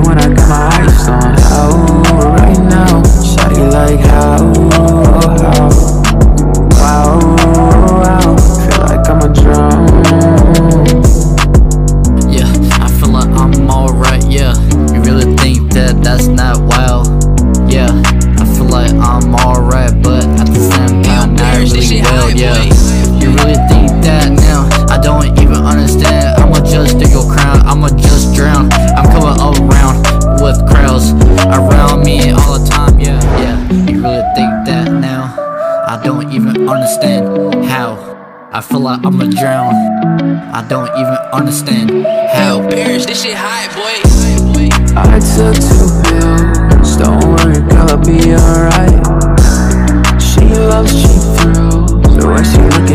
when I got my ice on. How, right now, shawty like how, wow, wow, feel like I'ma drown. Yeah, I feel like I'm alright, yeah. You really think that that's not wild? Yeah, I feel like I'm alright, but at the same time not really well, yeah. You really think that now? I don't even understand. I'ma just steal your crown, I'ma just drown. I'm coming around with crowds around me all the time, yeah, yeah. You really think that now? I don't even understand how. I feel like I'ma drown. I don't even understand how. Parrish, this shit hot, boy. I took 2 pills, don't worry girl, I'll be alright. She loves cheap thrills, the way she look